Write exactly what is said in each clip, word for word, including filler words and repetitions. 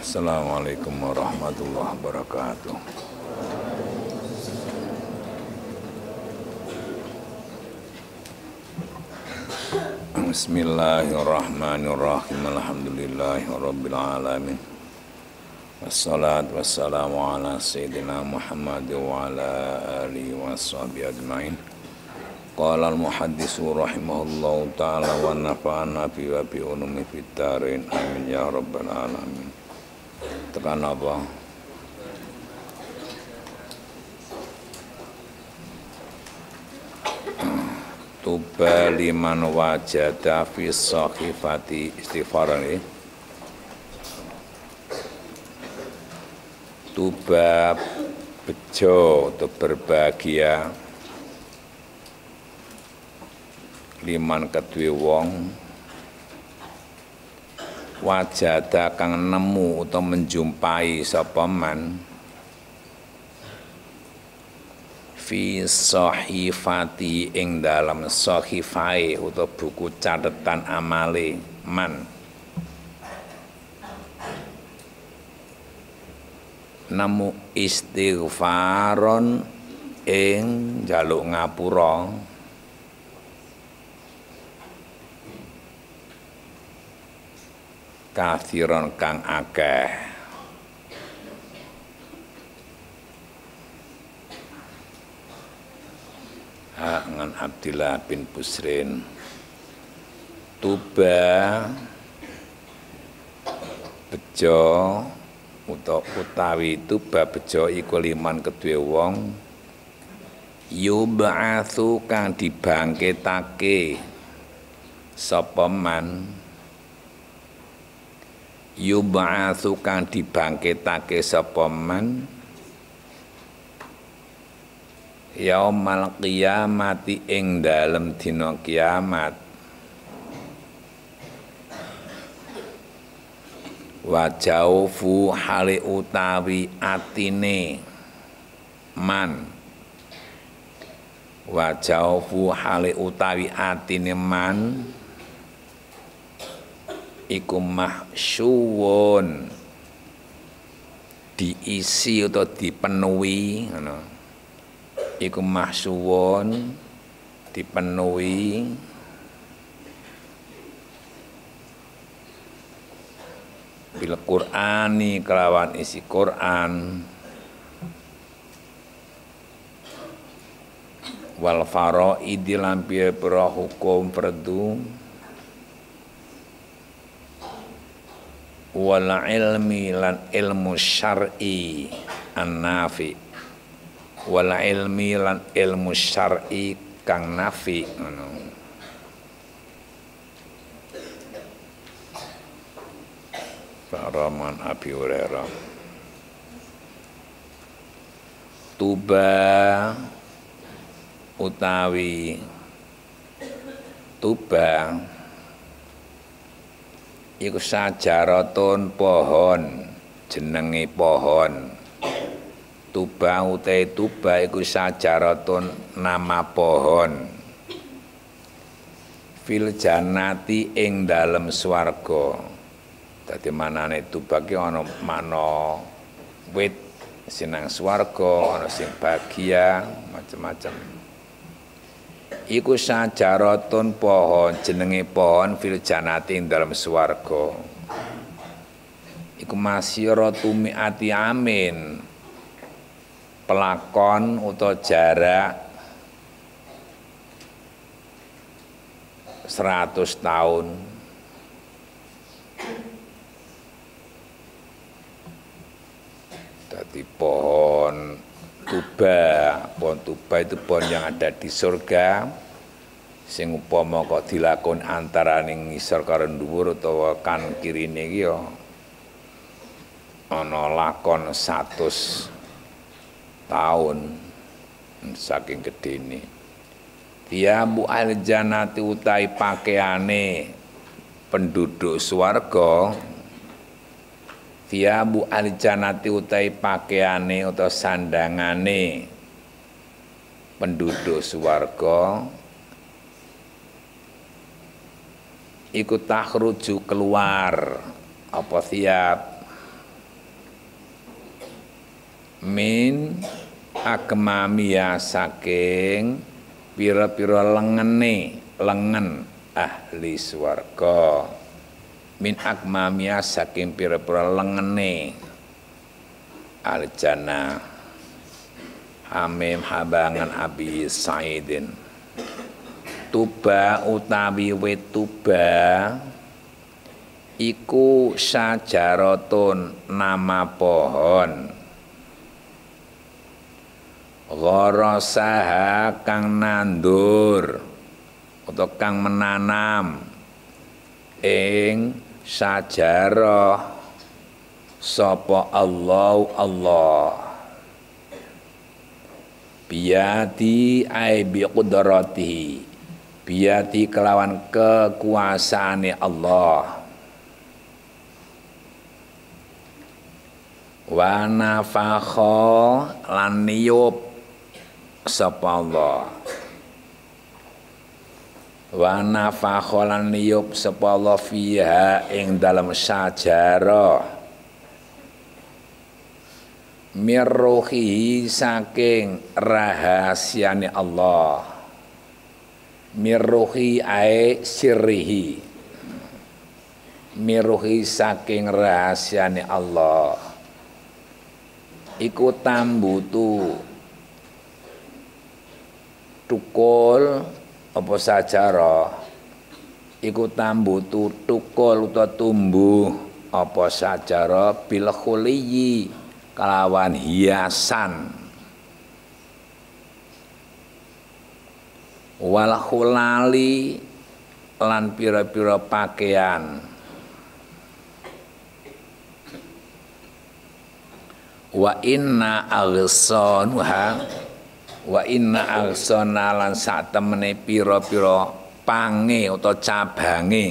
Assalamualaikum warahmatullahi wabarakatuh. Bismillahirrahmanirrahim. Alhamdulillahirabbil alamin. Wassalatu wassalamu ala sayyidina Muhammad wa ala alihi washabihi ajmain. Qala al-muhaddisu rahimahullahu ta'ala wa nafa'ana bi wa bi ulumi fid dharain amin ya rabbal alamin. Tekan apa? Tuba liman wajada fi sahifati istighfaran ini. Tuba bejo atau berbahagia liman kedue wong wajada kang nemu atau menjumpai sapa man fi sahifati ing dalam sahifai atau buku catatan amale man nemu istighfaron ing njaluk ngapura kathiron kang akeh ngan Abdillah bin Busrin tuba bejo utawi tuba bejo iku liman kedue wong yub'atsu kang dibangkitake sapa man yub'atsu kang dibangkitake sapa man yaumal qiyamati ing dalem dina kiamat wajaufu hale utawi atine man wajaufu hale utawi atine man iku mahsyuwun diisi atau dipenuhi ngono iku mahsyuwun dipenuhi bil Qur'ani kelawan isi Qur'an wal faraidi lan pira hukum fardu wal ilmi lan ilmu syar'i an-nafi wal ilmi lan ilmu syar'i kang nafi ngono Faraman Abi Hurairah tuba utawi tuba iku sajaratun pohon jenenge pohon tuba utai tuba iku sajaratun nama pohon fil jannati ing dalem swarga dadi manane tuba ki ana makna wit sinang swarga ana sing bahagia macam-macam iku sajaratun pohon jenenge pohon fil jannati ing dalem swarga iku masyiratu mi'ati amin pelakon atau jarak seratus tahun jadi pohon tuba pohon tuba itu pohon yang ada di surga sing upama kok dilakon antaraning ngisor karo dhuwur utawa kan kirine iki ya ana lakon seratus tahun saking gedene dia bu al-jannati utai pakaiane penduduk swarga dia bu al-jannati utai pakaiane utawa sandangane penduduk swarga iku takhruju keluar apa siap min akmamia saking pira-pira lengene lengen ahli swarga min akmamia saking pira-pira lengene aljana hamim habangan abi saidin tuba utawi wit tuba iku syajaratun nama pohon gharasaha kang nandur atau kang menanam ing sajarah sapa Allah Allah biyadi ai bi qudratihi biyadi kelawan kekuasaane Allah wa nafakha lan niyup sapa Allah wa nafakha lan niyup sapa Allah fiha ing dalam sajarah mirruhi saking rahasiane Allah mirruhi ae sirrihi mirruhi saking rahasiane Allah iku tambutu tukul apa sajarah iku tambutu tukul utawa tumbuh apa sajarah bil khuliyi kelawan hiasan wal khulali lan pira-pira pakaian wa inna aghsanuha wa inna aghsana lan sak temene pira-pira pange utawa cabange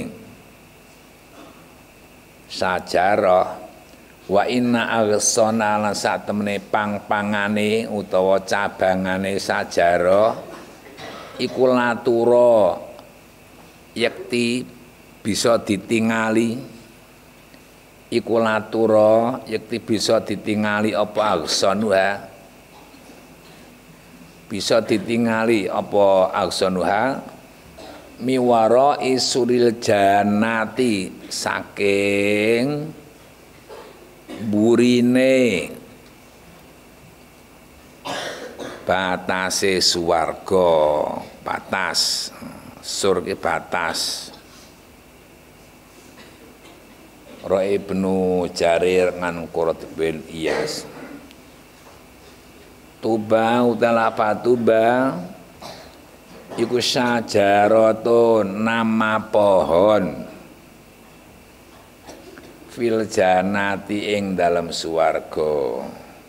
sajarah wa inna aghsana lan sak temene pang-pangane utawa cabangane sajarah iku latura yekti bisa ditingali iku latura yekti bisa ditingali apa aghsanuha bisa ditingali apa aghsanuha miwara isuril janati saking burine batase swarga batas surga batas Ra Ibnu Jarir ngan Qurrat bin Iyas tuba utawa tuba iku sajaratun nama pohon fil janati ing dalam swarga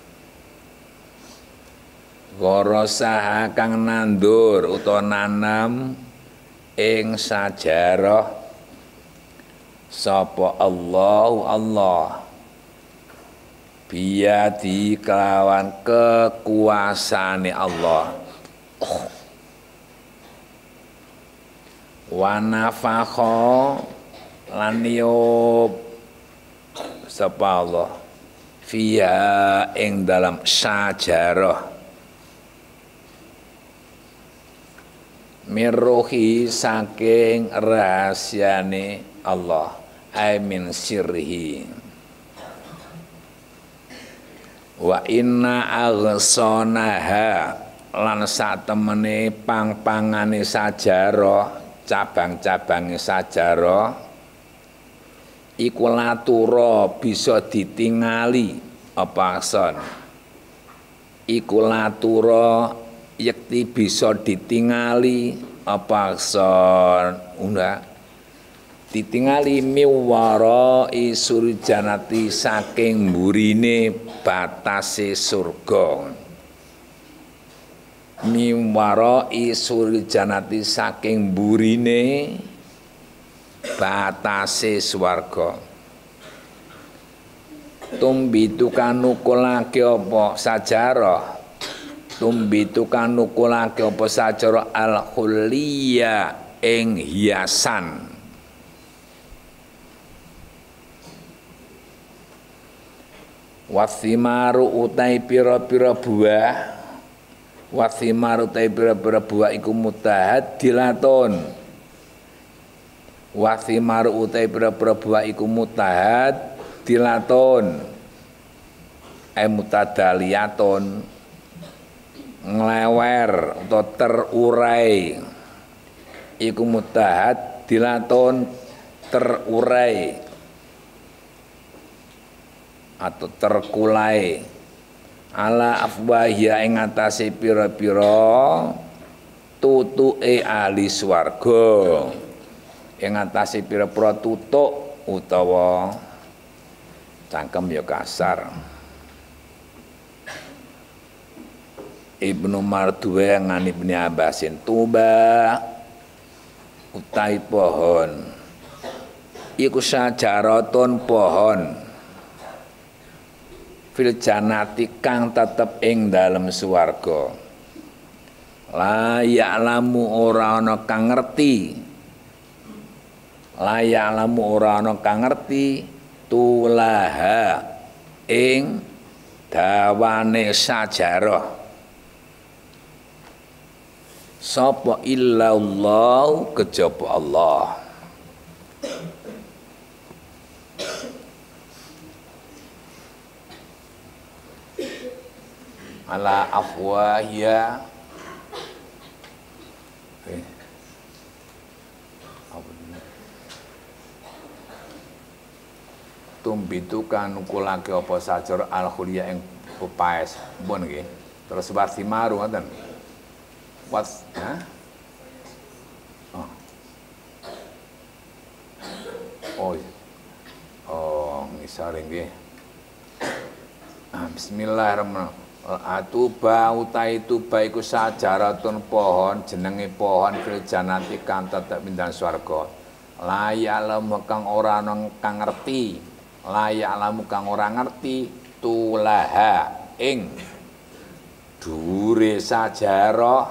gharasaha kang nandur utawa nanam ing sajarah sapa Allah Allah biyadi kelawan kekuasaane Allah wa nafakha lan niyup sapa Allah fiha ing dalam sajarah mirruhi saking rahasiane Allah ay min sirrihi wa inna aghsanaha lan satemene pang-pangane sajarah cabang-cabange sajarah iku latura bisa ditingali apa akson iku latura yekti bisa ditingali apa akson unda ditingali miwara isurjanati saking burine batase surga miwara isurjanati saking burine batase swarga tumbitu kanukulake apa sajarah tumbitu kanukulake apa sajarah al khuliyya ing hiasan Wasimaru utai pira-pira buah, wasimaru utai pira-pira buah iku mutahadilatun. Wasimaru utai pira-pira buah iku mutahadilatun. Ai mutadaliyatun, nglewer atau terurai. Iku mutahadilatun, terurai atau terkulai ala afwahya ing atase pira-pira tutuke ahli swarga, ing atase pira-pira tutuk utawa cangkem ya kasar. Ibnu Marduwe ngani Ibnu Abbasin tuba utai pohon iku sajaratun pohon fil janati kang tetep ing dalem swarga. La ya'lamu ora ana kang ngerti, la ya'lamu ora ana kang ngerti tulaha ing dawane sajarah sapa illallah kejaba Allah. Ala afwahya eh. Tumbitu kan nukulake apa sajar al-khulya ing pepaes mbon nggih. Terus wasimaru ngoten. Was ha? Oh. Oh. Oh, ngisare nggih. Ah, bismillahirrahmanirrahim. Atuba utai tuba iku sajaratun pohon, jenenge pohon fil janati kang tetep ing swarga. La ya'lamu kang ora ana kang ngerti, la ya'lamu kang ora ngerti tulaha ing dhuwure sajarah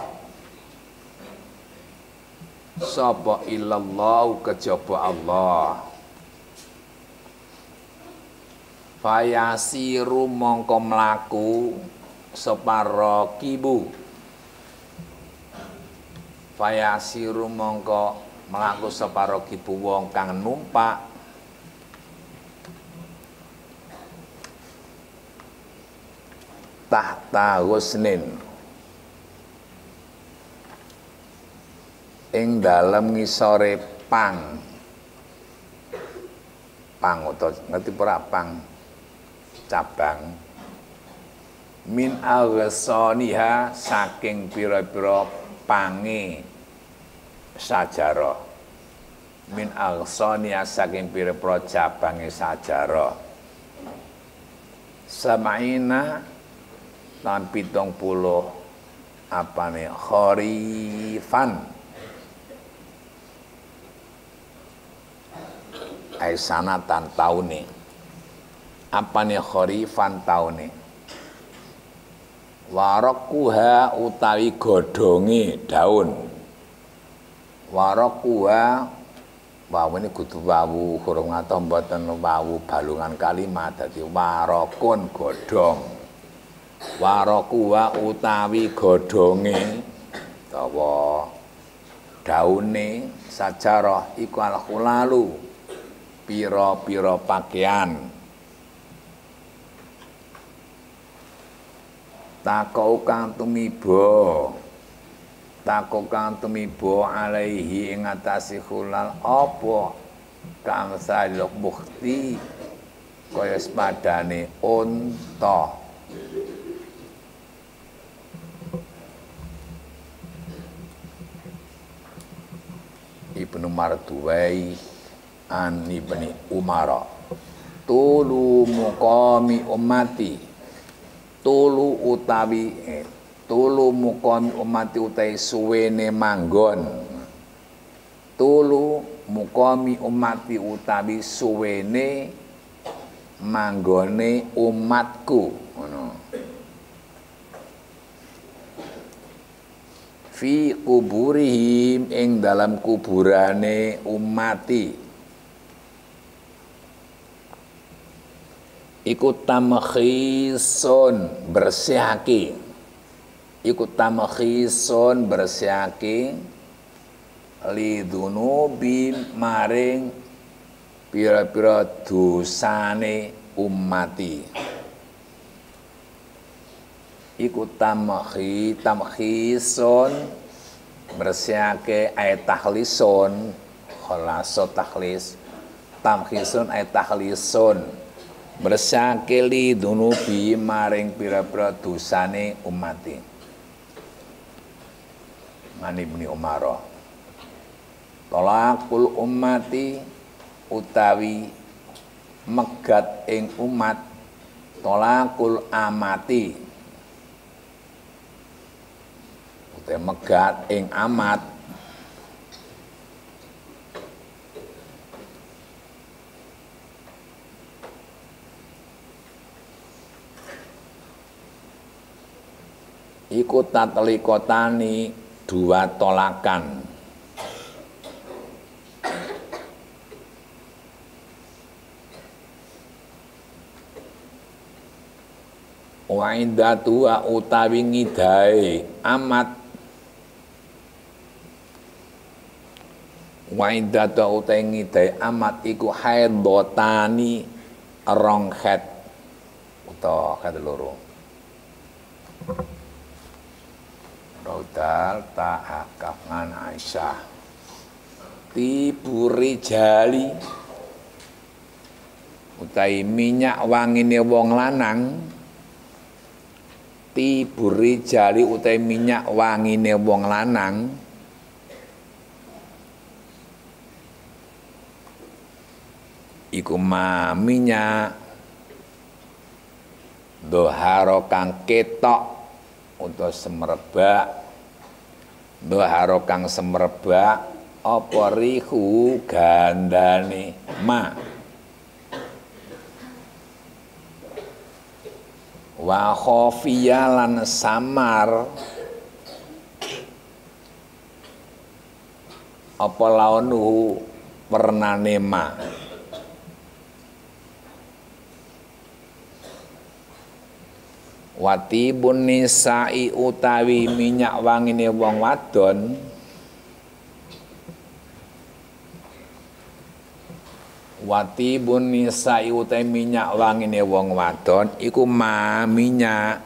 sapa illallah kejaba Allah. Fayasiru mongko mlaku separo kibu, fayasiru mongko mlaku separo kibu wong kang numpak tahta husnin ing dalem ngisore pang, pang utawa ngerti ora pang cabang min aghsaniha saking pira-pira pange sajarah, min aghsaniha saking pira-pira cabange sajarah samaina lan pitung puluh apane kharifan ai sanatan taune, apane kharifan taune. Warakuha utawi godhonge daun, warakuha wawu ini kudu wawu huruf ngatos mboten wawu balungan kalimat, dadi warakun godhong. Warakuha utawi godhonge utawa daune sajarah iku al-khulalu pira-pira pakaian. Takau kang tumiba, takau kang tumiba alaihi ing atase khulal apa kang saluk bukti kaya sepadane unta. Ibnu Marduwai an Ibni Umar tulu muqami ummati, tulu utawi eh, tulu muqami ummati utawi suwene manggon, tulu muqami ummati utawi suwene manggone umatku ngono. Fi kuburihim ing dalam kuburane umati iku tamkhisun bersihake, iku tamkhisun bersihake lidunubi maring pira-pira dosane ummati. Iku tamkhi tamkhisun bersihake ayat takhlisun khalaso takhlis tamkhisun ayat takhlisun bersihake lidunubi maring pira-pira dosane ummati. Mani Ibnu Umar talaqul ummati utawi megat ing umat, talaqul amati utawi megat ing amat, iku tatlikotani dua tolakan. Wa indatu utawi ngidae amat, wa indatu utawi ngidae amat iku haidotani rong khet utawa khet loro. Raudal ta'akaf ngan Aisyah tiburi jali utai minyak wangine wong lanang, tiburi jali utai minyak wangine wong lanang iku ma minyak doharo kang ketok untuk semerbak, doharo kang semerbak apa rihu gandane ma wa khofiyalan samar apa launuhu warnane ma. Watibun nisa'i utawi minyak wangine wong wadon watibun nisa'i utawi minyak wangine wong wadon iku ma minyak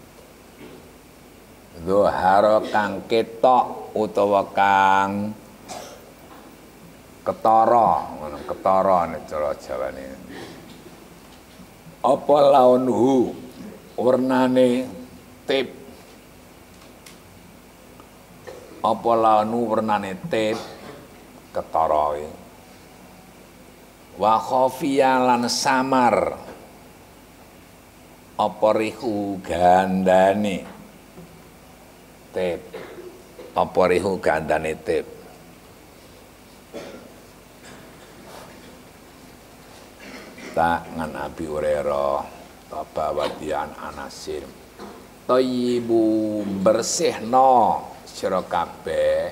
zuhara kang ketok utawa kang ketara, ngono ketara nek cara Jawane. Apa launhu warnane tip, apa launu warnane tip ketara iki. Wa khofiyalan samar apa rihu gandane tip, apa rihu gandane tip. Tak ngan Abi Hurairah tabawadian Anasim thayyibu bersihno sira kabeh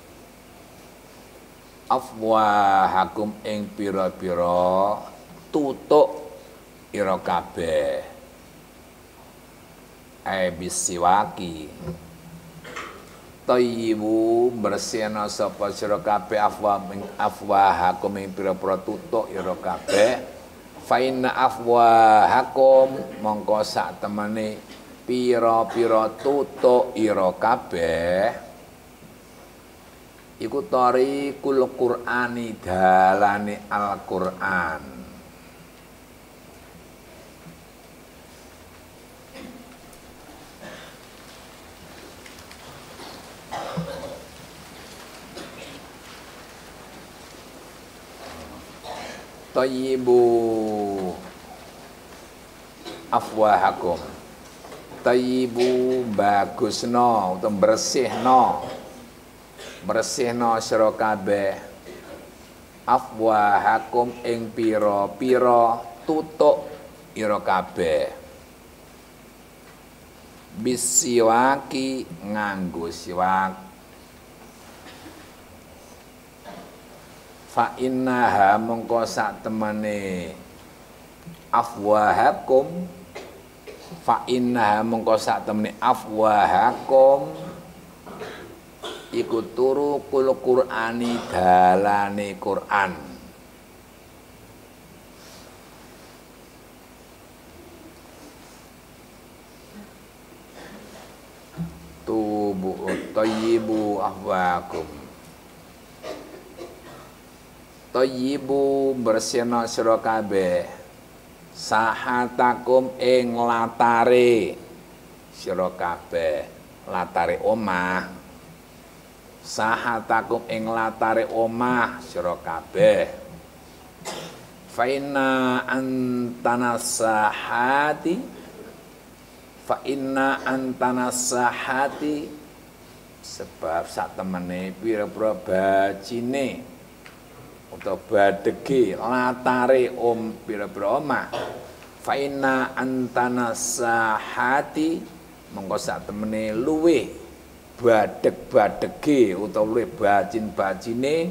afwahakum ing pira-pira tutuk ira kabeh ai bisiwaki thayyibu bersihno sapa sira kabeh afwa afwahakum ing pira-pira tutuk ira kabeh fa inna afwahakum mongko sak temene pira-pira tutuk ira kabeh iku tariqul Qur'ani dalane Al-Qur'an. Thayyibu afwahakum thayyibu bagusno utawa bersihno bersihno sira kabeh afwahakum ing pira-pira tutuk ira kabeh bisiwaki nganggo siwak fa innaha mongko sak temene afwahakum fa innaha mengko sak temene afwahakum iku turukul Qur'ani dalane Qur'an. Tubu tayyibu ahwakum tayyibu bersihna sira kabeh sahatakum ing latare sira kabeh latare omah sahatakum ing latare omah sira kabeh fa inna antana sahati fa inna antana sahati sebab sak temene pira-pira bajine utawa badege latare om pira-pira omah fa inna antana sahati mengko sak temene luweh badeg-badege utawa luweh bajin-bajine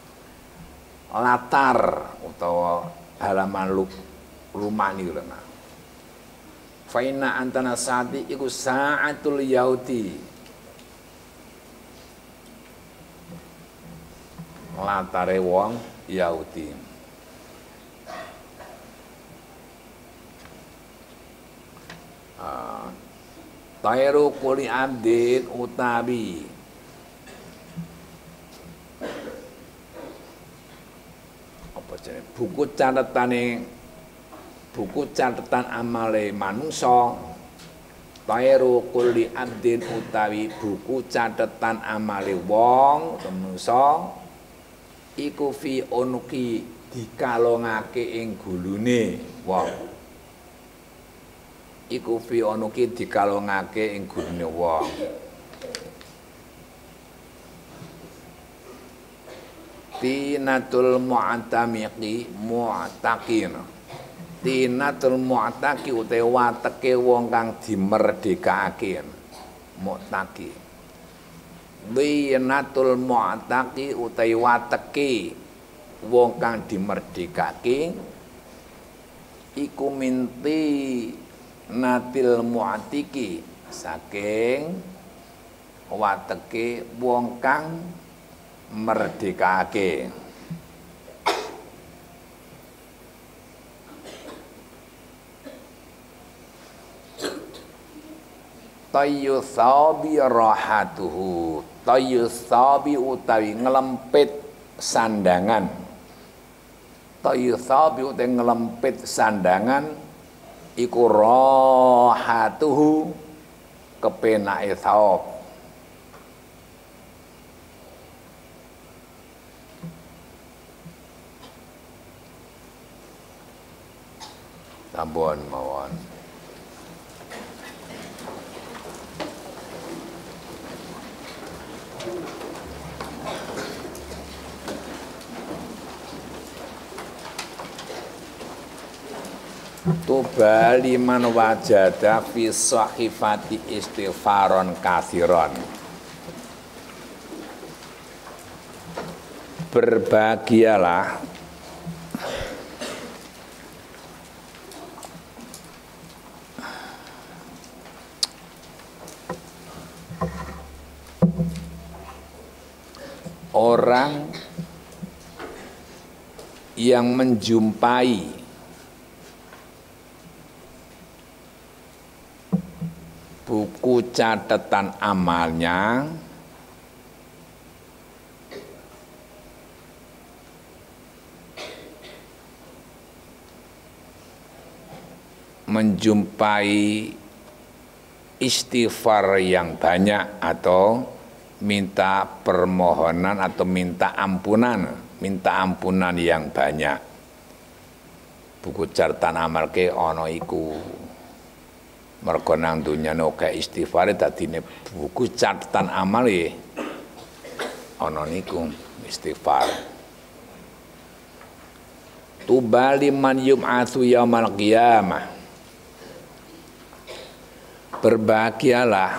latar utawa halaman rumah niku lho. Fa inna antana saati iku saatul yauti latare wong Yahudi. Ah, tairu kuli abdin utabi apa jenenge buku catetane buku catatan amale manungsa tairu kulli abdin utawi buku catatan amale wong manungsa iku fi unuki dikalongake ing gulune wong iku fi unuki dikalongake ing gulune wong tinatul mu'tamiqi mu'taqin tinatul mu'taqi utawa wateke wong kang dimerdekake mu'taqi tinatul mu'taqi utawa wateke wong kang dimerdekake iku minti natil mu'tiki saking wateke wong kang merdekake tayyusabi rahatuhu tayyusabi utawi ngelempit sandangan tayyusabi utawi ngelempit sandangan iku rahatuhu kepenake thawab tambon mawon tuba liman wajada fi sahifati istighfaron kathiron berbahagialah orang yang menjumpai buku catatan amalnya menjumpai istighfar yang banyak atau minta permohonan atau minta ampunan minta ampunan yang banyak buku catatan amal ke ono iku mergo nang dunyane akeh istighfar dadine buku catatan amal e ana niku istighfar tubali man yum'atsu yaumal qiyamah berbahagialah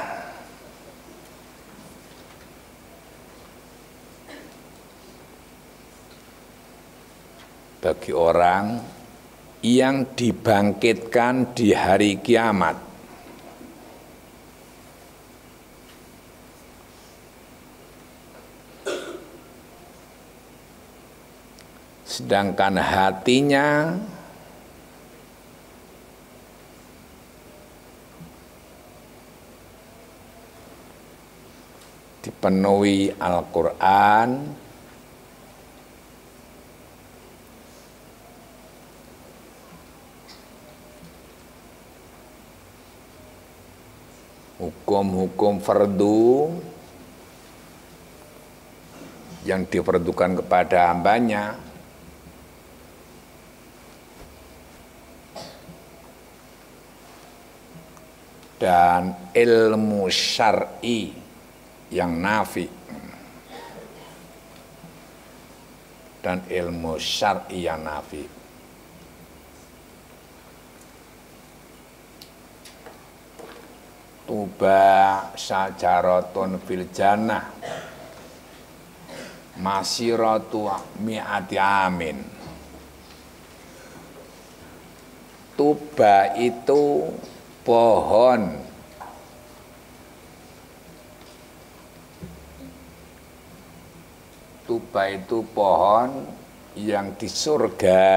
bagi orang yang dibangkitkan di hari kiamat. Sedangkan hatinya dipenuhi Al-Quran, hukum-hukum fardu yang diperdukan kepada hambanya, dan ilmu syar'i yang nafi, dan ilmu syar'i yang nafi. Tuba syajaratun fil jannah masiratu mi'ati amin. Tuba itu pohon tuba itu pohon yang di surga.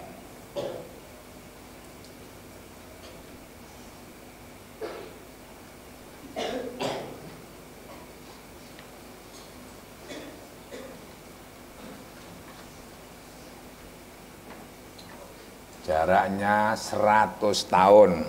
Jaraknya seratus tahun.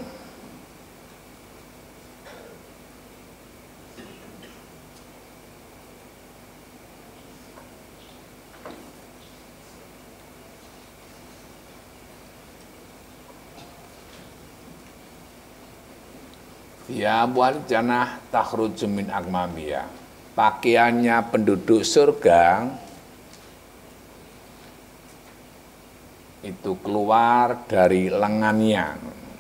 Ya buat jannah takhruju min akmamiyah. Pakaiannya penduduk surga itu keluar dari lengannya.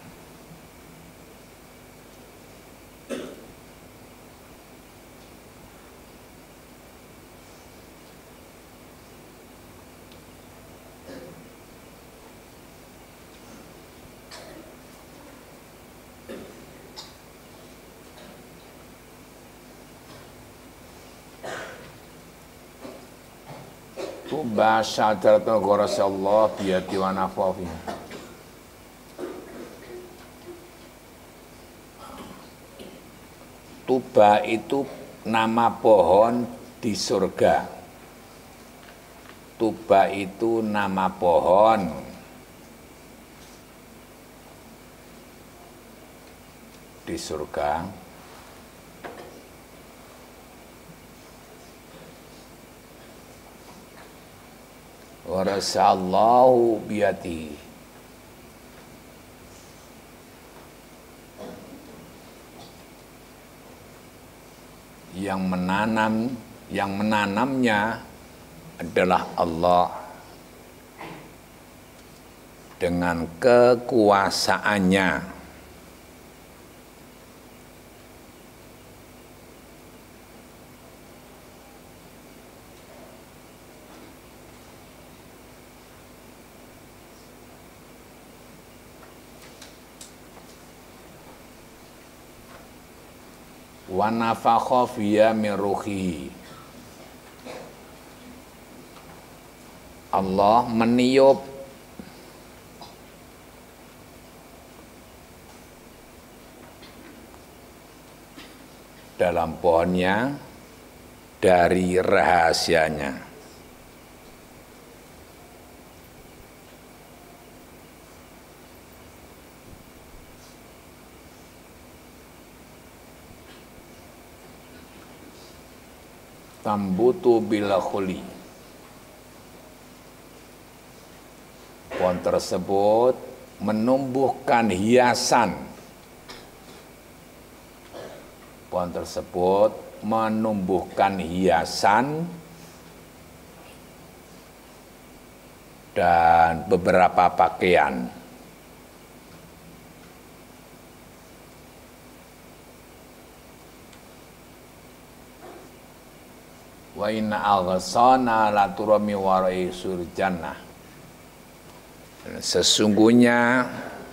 Tuba syajaratul gharasallah biyati wa nafafi. Tuba itu nama pohon di surga. Tuba itu nama pohon di surga. Warasallahu biyati. Yang menanam, yang menanamnya adalah Allah dengan kekuasaannya. Wa nafakha fiyya min ruhihi. Allah meniup dalam pohonnya dari rahasianya. Tambutu bila khuli. Pohon tersebut menumbuhkan hiasan. Pohon tersebut menumbuhkan hiasan dan beberapa pakaian. Wa inna al-ghasana la turami warai surjannah. Sesungguhnya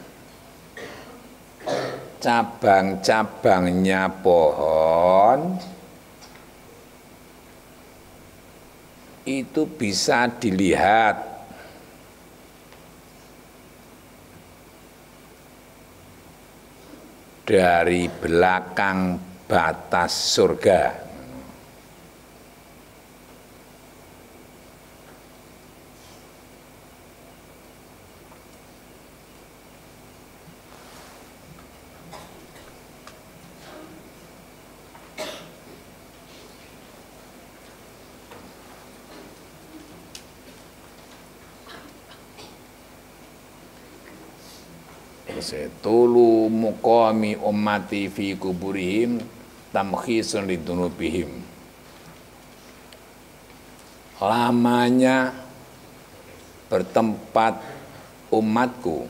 cabang-cabangnya pohon itu bisa dilihat dari belakang batas surga. Tulu muqami ummati fi kuburihim tamkhisun lidunubihim. Lamanya bertempat umatku,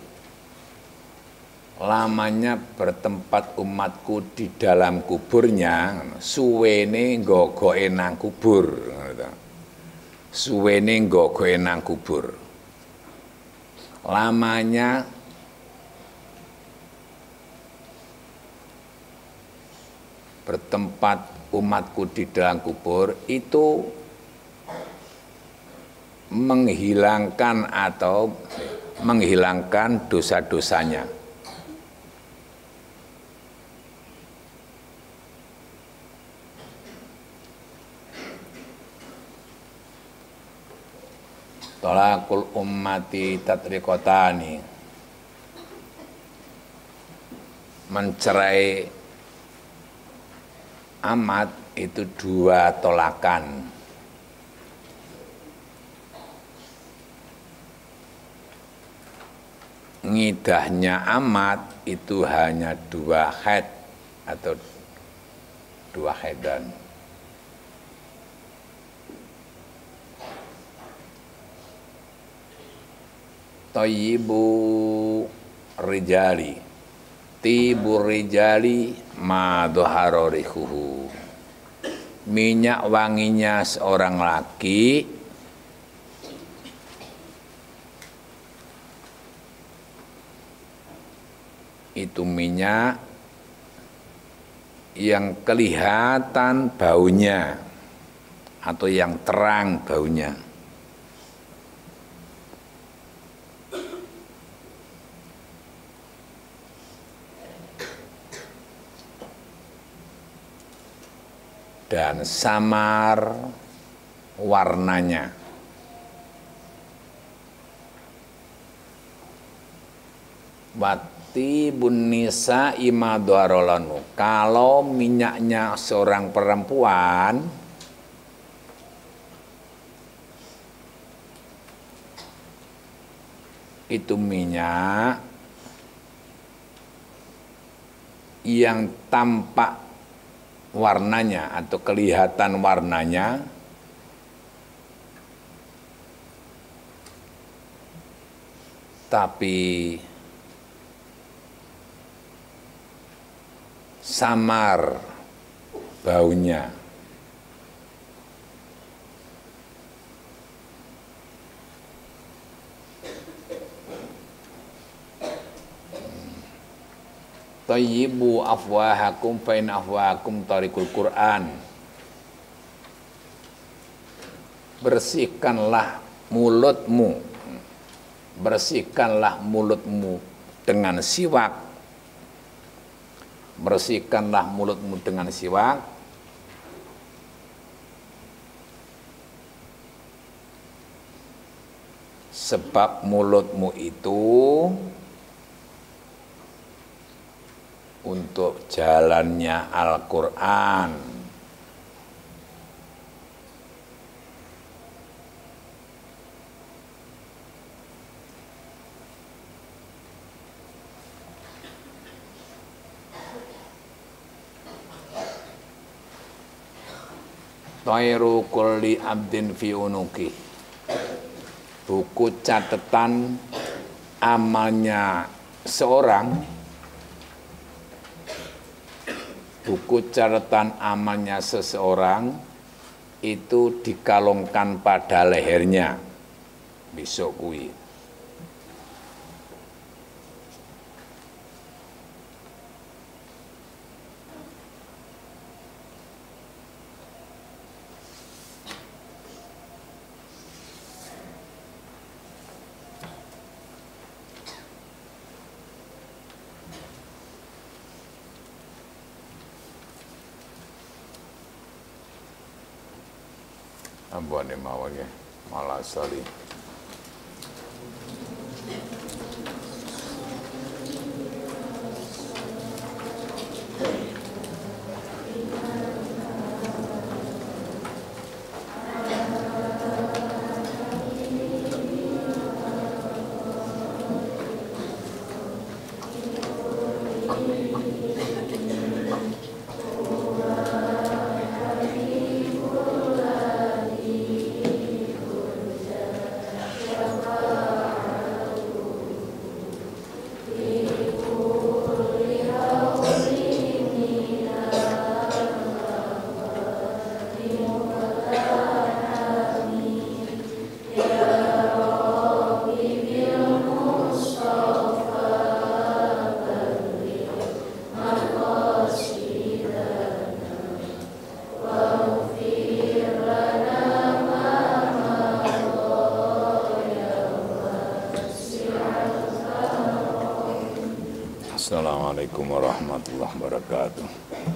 lamanya bertempat umatku di dalam kuburnya, suwene nggogoke nang kubur. Suwene nggogoke nang kubur. Lamanya bertempat umatku di dalam kubur itu menghilangkan atau menghilangkan dosa-dosanya. Tolakul ummati tatriqotani, mencerai amat itu dua tolakan. Ngidahnya amat itu hanya dua haid atau dua haidan. Thayyibu rijali, tibu rijali ma dhahara rihuhu. Minyak wanginya seorang laki itu minyak yang kelihatan baunya atau yang terang baunya. Dan samar warnanya. Wati bunisa imadwarolanu. Kalau minyaknya seorang perempuan itu minyak yang tampak warnanya atau kelihatan warnanya tapi samar baunya. Thayyibu afwahakum fa in afwahakum tariqul Qur'an. Bersihkanlah mulutmu, bersihkanlah mulutmu dengan siwak, bersihkanlah mulutmu dengan siwak, sebab mulutmu itu untuk jalannya Al-Quran. Thairu kulli abdin fi unuki. Buku catatan amalnya seorang, buku catatan amalnya seseorang itu dikalungkan pada lehernya besok kuwi. ambane mawon ya malah sali. Assalamualaikum warahmatullahi wabarakatuh.